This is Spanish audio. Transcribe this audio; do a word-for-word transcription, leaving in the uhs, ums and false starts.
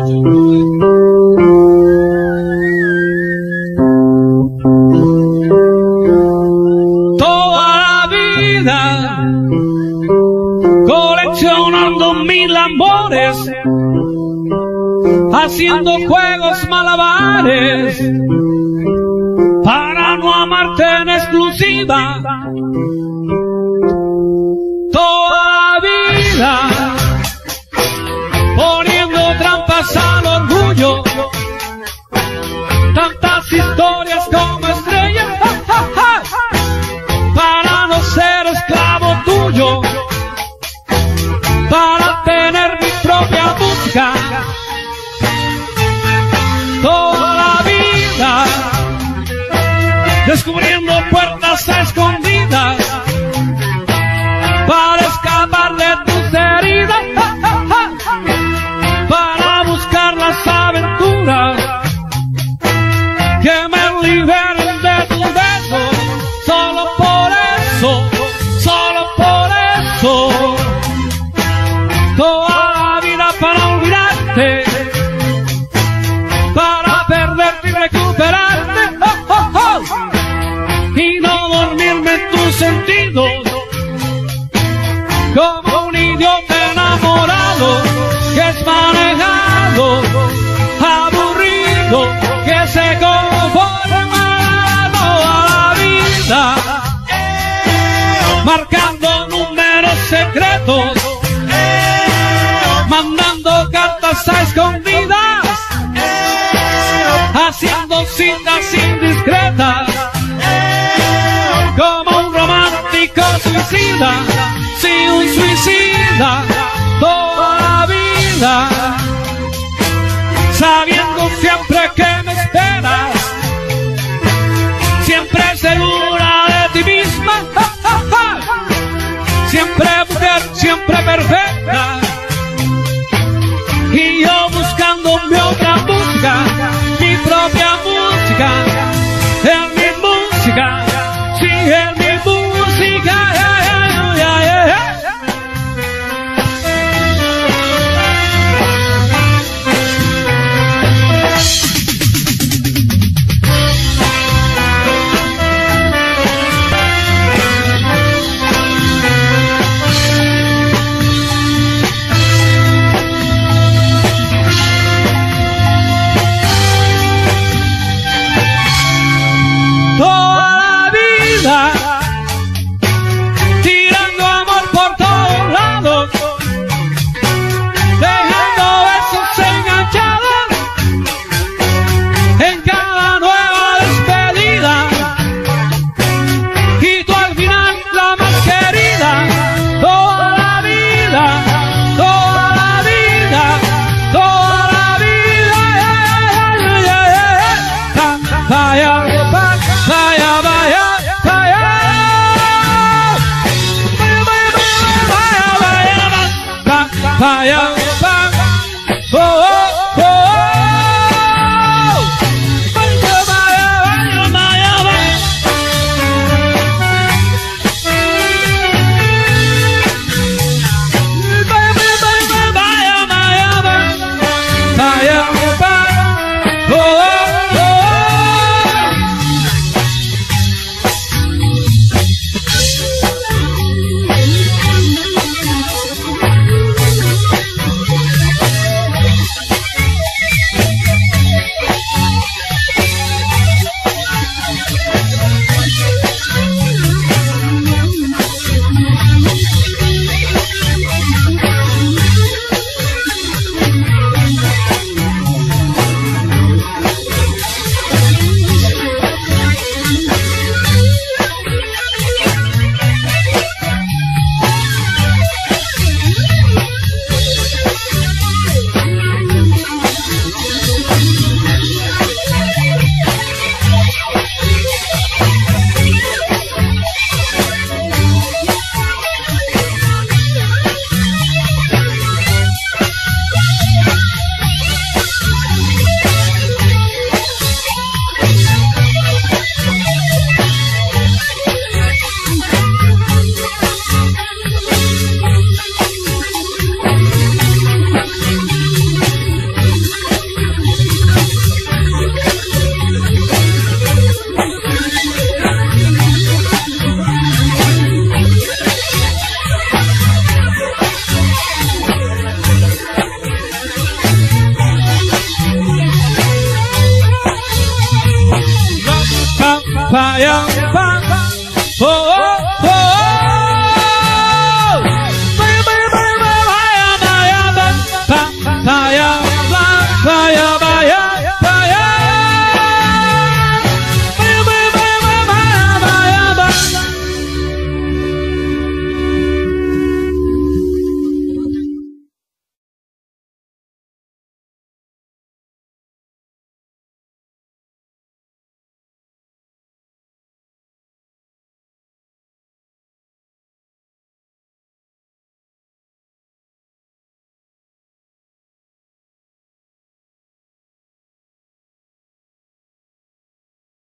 Coleccionando mil amores, haciendo juegos malabares para no amarte en exclusiva. Toda la vida poniendo trampas al orgullo, tantas historias como estrellas, ja, ja, ja, para no ser esclavo tuyo, para tener mi propia música. Toda la vida descubriendo puertas escondidas para escapar de tus heridas, ja, ja, ja, para buscar las aventuras que me liberen de tus besos. Solo por eso, solo por eso, toda la vida para olvidarte, para perderte y recuperarte, oh, oh, oh, y no dormirme en tus sentidos como un idiota enamorado que es manejado, aburrido, que se conforma toda la vida marcando números secretos, mandando cartas a escondidas, haciendo citas indiscretas, como un romántico suicida, sí, un suicida, toda la vida, sabiendo siempre que me esperas, siempre segura de ti misma, ja, ja, ja, siempre mujer, siempre perfecta. Y yo buscando mi otra música, mi propia música, en mi música, sí, en mi música, yeah, yeah, yeah, yeah. Tirando amor por todos lados, dejando besos enganchados en cada nueva despedida, y tú al final la más querida. Toda la vida, toda la vida, toda la vida, yeah, yeah, yeah, yeah. Vaya, vaya, vaya. Fire.